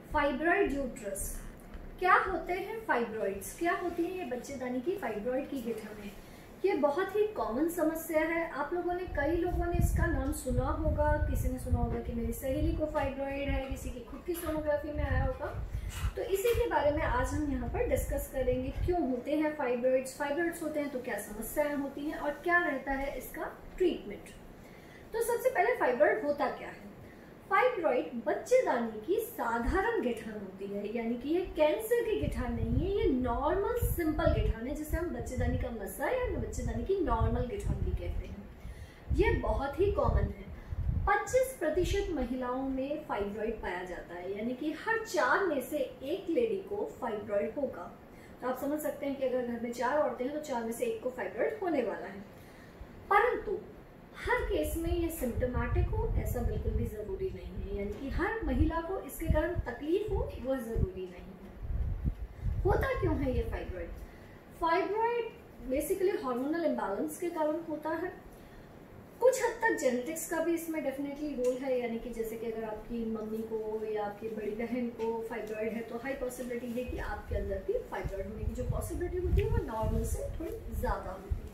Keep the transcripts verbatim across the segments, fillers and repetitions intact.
Fibroid uterus. क्या होते हैं फाइब्रॉइड्स, क्या होती है ये बच्चेदानी की फाइब्रॉइड की गिठानें। ये बहुत ही कॉमन समस्या है। आप लोगों ने कई लोगों ने इसका नाम सुना होगा। किसी ने सुना होगा कि मेरी सहेली को फाइब्रॉइड है, किसी की खुद की सोनोग्राफी में आया होगा। तो इसी के बारे में आज हम यहाँ पर डिस्कस करेंगे। क्यों होते हैं फाइब्रॉइड्स, फाइब्रॉइड्स होते हैं तो क्या समस्याएं होती हैं और क्या रहता है इसका ट्रीटमेंट। तो सबसे पहले फाइब्रॉइड होता क्या है। फाइब्रॉइड बच्चेदानी की साधारण गिठान होती है, यानी कि ये कैंसर की गिठान नहीं है, ये नॉर्मल सिंपल गिठान है जिसे हम बच्चेदानी का मस्सा या बच्चेदानी की नॉर्मल गिठान भी कहते हैं। ये बहुत ही कॉमन है। पच्चीस प्रतिशत महिलाओं में फाइब्रॉइड पाया जाता है, यानी कि हर चार में से एक लेडी को फाइब्रॉइड होगा। तो आप समझ सकते हैं कि अगर घर में चार औरतें हैं तो चार में से एक को फाइब्रॉइड होने वाला है। परंतु हर केस में ये सिम्टोमेटिक हो ऐसा बिल्कुल भी जरूरी नहीं है, यानी कि हर महिला को इसके कारण तकलीफ हो वह जरूरी नहीं है। होता क्यों है ये fibroid? Fibroid basically hormonal imbalance के कारण होता है। कुछ हद तक जेनेटिक्स का भी इसमें डेफिनेटली रोल है, यानी कि जैसे कि अगर आपकी मम्मी को या आपकी बड़ी बहन को फाइब्रॉइड है तो हाई पॉसिबिलिटी है कि आपके अंदर भी फाइब्रॉइड होने की जो पॉसिबिलिटी होती है वो नॉर्मल से थोड़ी ज़्यादा होती है।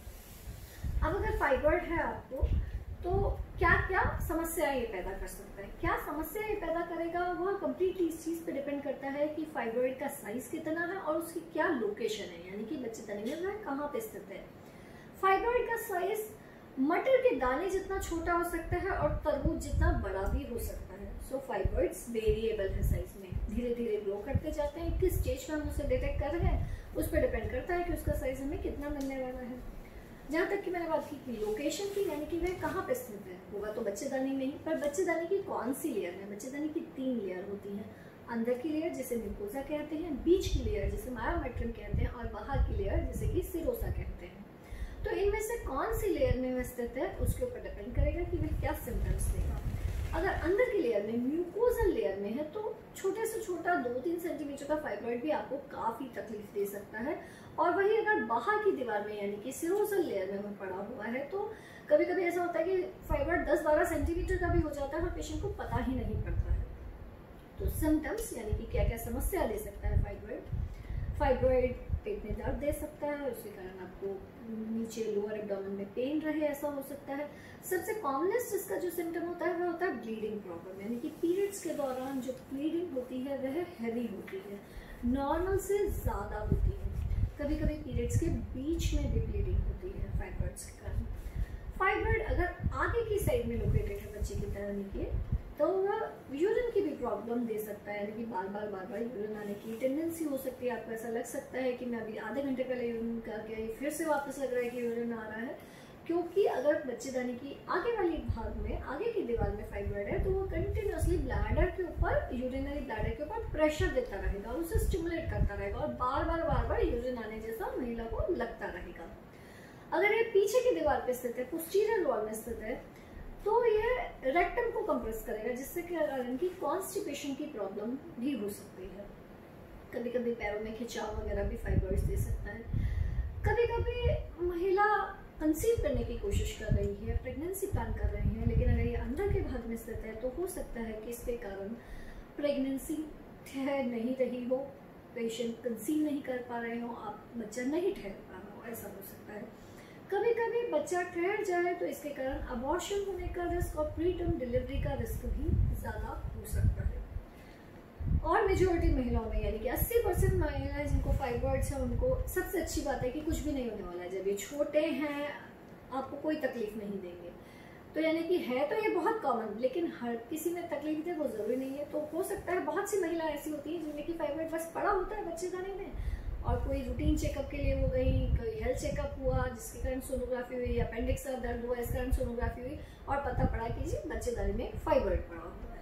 अब अगर फाइब्रॉइड है आपको तो क्या क्या समस्या ये पैदा कर सकता है, क्या समस्या ये पैदा करेगा, वह कंप्लीटली इस चीज़ पे डिपेंड करता है कि फाइब्रॉइड का साइज कितना है और उसकी क्या लोकेशन है, यानी कि बच्चेदानी में वह कहाँ पे स्थित है। फाइब्रॉइड का साइज मटर के दाने जितना छोटा हो सकता है और तरबूज जितना बड़ा भी हो सकता है। सो फाइब्रॉइड्स वेरिएबल है साइज में, धीरे धीरे ग्रो करते जाते हैं। किस स्टेज में हम उसे डिटेक्ट कर रहे हैं उस पर डिपेंड करता है कि उसका साइज हमें कितना मिलने वाला है। जहाँ तक कि मैंने बात की कि लोकेशन की, यानी कि वह कहाँ पे स्थित है, होगा तो बच्चेदानी में ही। पर बच्चेदानी की कौन सी लेयर है? बच्चेदानी की तीन लेयर होती हैं। अंदर की लेयर जिसे म्यूकोसा कहते हैं, बीच की लेयर जिसे मायोमेट्रियम कहते हैं और बाहर की लेयर जिसे कि सिरोसा कहते हैं। तो इनमें से कौन सी लेयर में वह स्थित है उसके ऊपर डिपेंड करेगा कि वह क्या सिम्टम्स देगा। अगर अंदर की लेयर में म्यूकोजल लेयर में है तो छोटे से छोटा दो तीन सेंटीमीटर का फाइब्रॉइड भी आपको काफ़ी तकलीफ दे सकता है। और वही अगर बाहर की दीवार में यानी कि सिरोसल लेयर में वह पड़ा हुआ है तो कभी कभी ऐसा होता है कि फाइब्रॉइड दस बारह सेंटीमीटर का भी हो जाता है और पेशेंट को पता ही नहीं पड़ता है। तो सिम्टम्स यानी कि क्या क्या समस्या दे सकता है फाइब्रॉइड। फाइब्रॉइड पेट में दर्द दे सकता है, उसके कारण आपको नीचे लोअर एब्डोमेन में पेन रहे ऐसा हो सकता है। सबसे कॉमनेस्ट इसका जो सिम्टम होता है वह होता है ब्लीडिंग प्रॉब्लम, यानी कि पीरियड्स के दौरान जो ब्लीडिंग होती है वह हैवी होती है, नॉर्मल से ज़्यादा होती है। कभी कभी पीरियड्स के बीच में भी ब्लीडिंग होती है फाइब्रॉइड्स के कारण। फाइब्रॉइड अगर आगे की साइड में लोकेटेड है बच्चे की तरह के तो वह यूरिन की भी प्रॉब्लम दे सकता है, यानी कि बार बार बार बार यूरिन आने की टेंडेंसी हो सकती है। आपको ऐसा लग सकता है कि मैं अभी आधे घंटे पहले यूरिन करके आई, फिर से वापस लग रहा है कि यूरिन आ रहा है। क्योंकि अगर बच्चेदानी की आगे वाली भाग में, आगे की दीवार में फाइब्रॉइड है तो वो कंटिन्यूसली ब्लैडर के ऊपर, यूरिनरी ब्लैडर के ऊपर प्रेशर देता रहेगा और उसे स्टिमुलेट करता रहेगा और बार बार बार बार यूरिन आने जैसा महिला को लगता रहेगा। अगर ये पीछे की दीवार पे स्थित है, पोस्टीरियर वॉल में स्थित है, तो ये रेक्टम को कंप्रेस करेगा जिससे कि इनकी कॉन्स्टिपेशन की प्रॉब्लम भी हो सकती है। कभी कभी पैरों में खिंचाव वगैरह भी फाइब्रॉइड्स दे सकता है। कभी कभी महिला कंसीव करने की कोशिश कर रही है, प्रेगनेंसी प्लान कर रही है, लेकिन अगर ये अंदर के भाग में स्थित है तो हो सकता है कि इसके कारण प्रेगनेंसी ठहर नहीं रही हो, पेशेंट कंसीव नहीं कर पा रहे हो, आप बच्चा नहीं ठहर पा रहा हो, ऐसा हो सकता है। कभी कभी बच्चा ठहर जाए तो इसके कारण अबॉर्शन होने का रिस्क और प्री टर्म डिलीवरी का रिस्क भी ज़्यादा हो सकता है। और मेजोरिटी महिलाओं में, यानी कि अस्सी परसेंट महिलाएं जिनको फाइब्रॉइड्स है उनको सबसे अच्छी बात है कि कुछ भी नहीं होने वाला है। जब ये छोटे हैं आपको कोई तकलीफ नहीं देंगे। तो यानी कि है तो ये बहुत कॉमन, लेकिन हर किसी में तकलीफ दे वो ज़रूरी नहीं है। तो हो सकता है बहुत सी महिला ऐसी होती हैं जिनमें कि फाइब्रॉइड बस पड़ा होता है बच्चेदानी में और कोई रूटीन चेकअप के लिए हो गई, कोई हेल्थ चेकअप हुआ जिसके कारण सोनोग्राफी हुई, अपेंडिक्स का दर्द हुआ इस कारण सोनोग्राफी हुई और पता पड़ा कि जी बच्चेदानी में फाइब्रॉइड पड़ा हुआ है।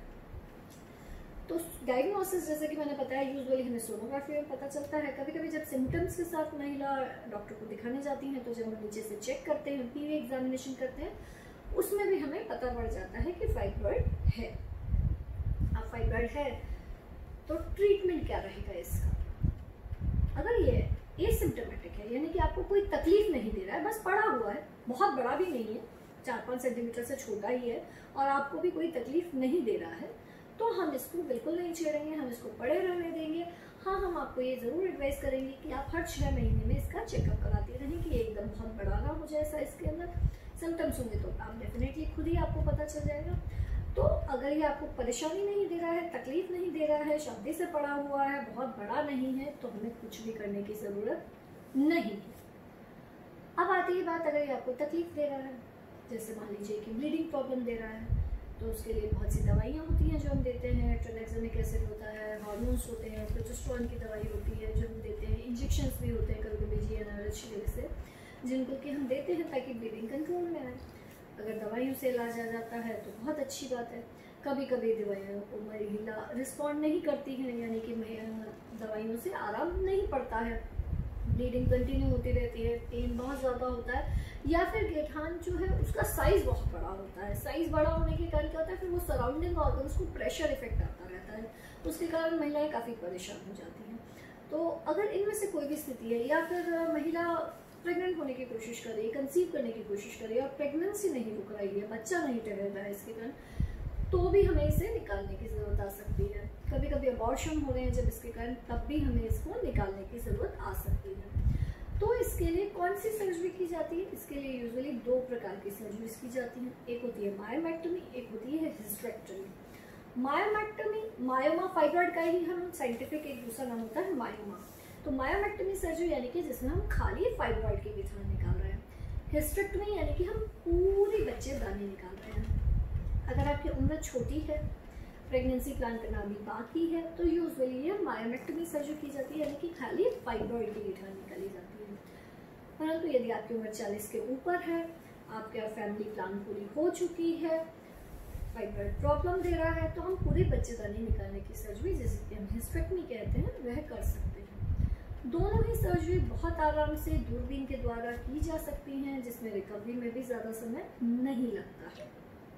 तो डायग्नोसिस जैसे कि मैंने बताया यूजुअली हमें सोनोग्राफी में पता चलता है। कभी कभी जब सिम्टम्स के साथ महिला डॉक्टर को दिखाने जाती हैं तो जब हम नीचे से चेक करते हैं, पीवी एग्जामिनेशन करते हैं, उसमें भी हमें पता पड़ जाता है कि फाइब्रॉइड है। अब फाइब्रॉइड है तो ट्रीटमेंट क्या रहेगा इसका। अगर ये एसिम्प्टोमेटिक है, यानी कि आपको कोई तकलीफ नहीं दे रहा है, बस पड़ा हुआ है, बहुत बड़ा भी नहीं है, चार पाँच सेंटीमीटर से छोटा ही है और आपको भी कोई तकलीफ नहीं दे रहा है, तो हम इसको बिल्कुल नहीं छेड़ेंगे, हम इसको पड़े रहने देंगे। हाँ, हम आपको ये ज़रूर एडवाइस करेंगे कि आप हर छः महीने में इसका चेकअप कराते रहें कि एकदम बहुत बड़ा ना हो जाए साइज़ के अंदर। सिम्टम्स होंगे तो आप डेफिनेटली खुद ही आपको पता चल जाएगा। तो अगर ये आपको परेशानी नहीं दे रहा है, तकलीफ नहीं दे रहा है, शादी से पड़ा हुआ है, बहुत बड़ा नहीं है, तो हमें कुछ भी करने की ज़रूरत नहीं है। अब आती है बात, अगर ये आपको तकलीफ दे रहा है, जैसे मान लीजिए कि ब्लीडिंग प्रॉब्लम दे रहा है, तो उसके लिए बहुत सी दवाइयाँ होती हैं जो हम देते हैं। ट्राइक्लोजेनिक एसिड होता है, हार्मोन्स होते हैं, प्रोजेस्टेरोन की दवाई होती है जो हम देते हैं, इंजेक्शंस भी होते हैं कभी कभी जी एन आर एच से, जिनको कि हम देते हैं ताकि ब्लीडिंग कंट्रोल में आए। अगर दवाइयों से इलाज आ जाता है तो बहुत अच्छी बात है। कभी कभी दवाइयों को महिला रिस्पॉन्ड नहीं करती हैं, यानी कि दवाइयों से आराम नहीं पड़ता है, ब्लीडिंग कंटिन्यू होती रहती है, पेन बहुत ज़्यादा होता है, या फिर गेठान जो है उसका साइज़ बहुत बड़ा होता है। साइज़ बड़ा होने के कारण क्या होता है, फिर वो सराउंडिंग ऑर्गन्स को प्रेशर इफेक्ट आता रहता है, उसके कारण महिलाएं काफ़ी परेशान हो जाती हैं। तो अगर इनमें से कोई भी स्थिति है, या फिर महिला प्रेग्नेंट होने की कोशिश कर रही है, कंसीव करने की कोशिश कर रही है और प्रेगनेंसी नहीं रुक रही है, बच्चा नहीं ठहर रहा है इसके कारण, तो भी हमें इसे निकालने की ज़रूरत आ सकती है। कभी कभी अबॉर्शन हो रहे हैं जब इसके कारण, तब भी हमें इसको निकालने की ज़रूरत आ सकती है। तो इसके लिए कौन सी सर्जरी की जाती है? इसके लिए यूजुअली दो प्रकार की सर्जरीज की जाती हैं। एक होती है मायोमेक्टमी, एक होती है हिस्टेरेक्टमी। मायोमेक्टमी, मायोमा फाइब्रॉइड का ही हम साइंटिफिक एक दूसरा नाम होता है मायोमा। तो मायोमेक्टमी सर्जरी यानी कि जिसमें हम खाली फाइब्रॉइड की गिठान निकाल रहे हैं। हिस्टेरेक्टमी यानी कि हम पूरे बच्चे दाने निकाल रहे हैं। अगर आपकी उम्र छोटी है, प्रेगनेंसी प्लान करना अभी बाकी है, तो यूजुअली ये मायोमेक्टमी सर्जरी की जाती है, यानी कि खाली फाइब्रॉइड की गिठान निकाली जाती है। परंतु यदि आपकी उम्र चालीस के ऊपर है, आपका फैमिली प्लान पूरी हो चुकी है, फाइब्रॉइड प्रॉब्लम दे रहा है, तो हम पूरे बच्चेदानी निकालने की सर्जरी, जिसे कि हम हिस्टेरेक्टमी कहते हैं, वह कर सकते हैं। दोनों ही सर्जरी बहुत आराम से दूरबीन के द्वारा की जा सकती हैं, जिसमें रिकवरी में भी ज़्यादा समय नहीं लगता है।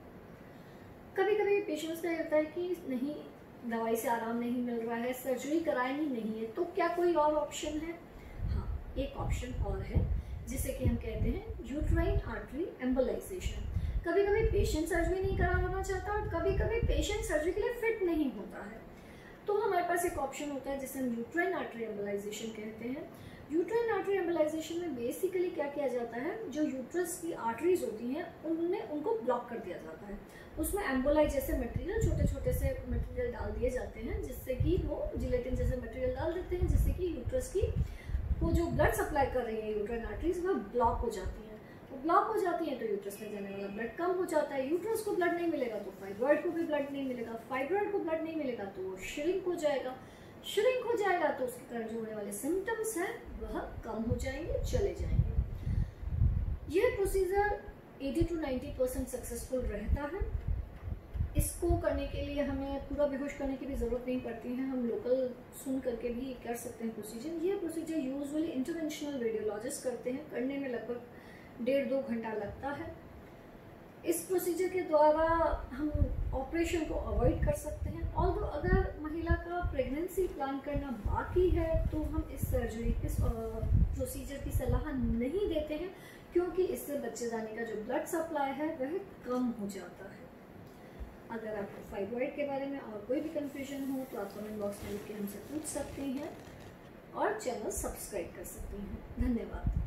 कभी कभी पेशेंट्स का होता है कि नहीं, दवाई से आराम नहीं मिल रहा है, सर्जरी करानी नहीं है, तो क्या कोई और ऑप्शन है? हाँ, एक ऑप्शन और है, जिसे कि हम कहते हैं यूट्राइन आर्टरी एम्बोलाइजेशन। कभी कभी पेशेंट सर्जरी नहीं कराना चाहता और कभी कभी पेशेंट सर्जरी के लिए फिट नहीं होता है, तो हमारे पास एक ऑप्शन होता है जिसे हम यूट्राइन आर्टरी एम्बोलाइजेशन कहते हैं। यूट्राइन आर्टरी एम्बोलाइजेशन में बेसिकली क्या किया जाता है, जो यूट्रस की आर्टरीज होती हैं उनमें उनको ब्लॉक कर दिया जाता है। उसमें एम्बोलाई जैसे मटेरियल, छोटे छोटे से मटेरियल डाल दिए जाते हैं, जिससे कि वो जिलेटिन जैसे मटेरियल डाल देते हैं, जिससे कि यूट्रस की वो जो ब्लड सप्लाई कर रही है यूट्राइन आर्टरीज, वह ब्लॉक हो जाती हैं। वो ब्लॉक हो जाती हैं तो यूट्रस में जाने वाला ब्लड कम हो जाता है। यूट्रस को ब्लड नहीं मिलेगा तो फाइब्रॉइड को भी ब्लड नहीं मिलेगा, फाइब्रॉइड को ब्लड नहीं मिलेगा तो वो श्रिंक हो जाएगा, श्रिंक हो जाएगा तो उसके कारण जो होने वाले सिम्टम्स हैं वह कम हो जाएंगे, चले जाएंगे। यह प्रोसीजर अस्सी टू नब्बे परसेंट सक्सेसफुल रहता है। इसको करने के लिए हमें पूरा बेहोश करने की भी ज़रूरत नहीं पड़ती है, हम लोकल सुन करके भी कर सकते हैं प्रोसीजर। यह प्रोसीजर यूजुअली इंटरवेंशनल रेडियोलॉजिस्ट करते हैं, करने में लगभग डेढ़ दो घंटा लगता है। इस प्रोसीजर के द्वारा हम ऑपरेशन को अवॉइड कर सकते हैं। और अगर महिला का प्रेगनेंसी प्लान करना बाकी है तो हम इस सर्जरी, इस प्रोसीजर की सलाह नहीं देते हैं, क्योंकि इससे बच्चेदानी का जो ब्लड सप्लाई है वह कम हो जाता है। अगर आपको फाइब्रॉइड के बारे में और कोई भी कंफ्यूजन हो तो आप कमेंट बॉक्स में लिख के हमसे पूछ सकती हैं और चैनल सब्सक्राइब कर सकती हैं। धन्यवाद।